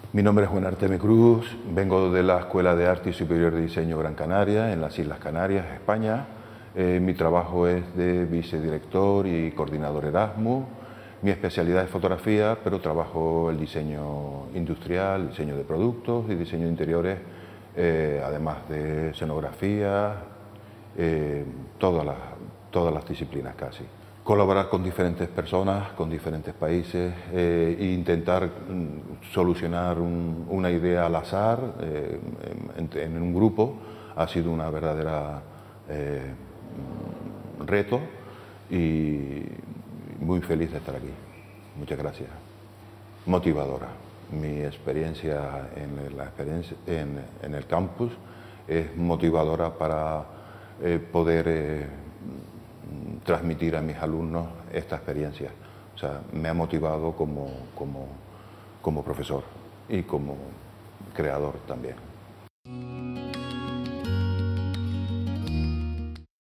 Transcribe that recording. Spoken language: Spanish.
Mi nombre es Juan Artemio Cruz, vengo de la Escuela de Arte y Superior de Diseño Gran Canaria, en las Islas Canarias, España. Mi trabajo es de vicedirector y coordinador Erasmus. Mi especialidad es fotografía, pero trabajo el diseño industrial, diseño de productos y diseño de interiores, además de escenografía, todas las disciplinas casi. Colaborar con diferentes personas, con diferentes países e intentar solucionar una idea al azar en un grupo ha sido una verdadera reto y muy feliz de estar aquí. Muchas gracias. Motivadora. Mi experiencia en el campus es motivadora para poder transmitir a mis alumnos esta experiencia. O sea, me ha motivado como profesor y como creador también.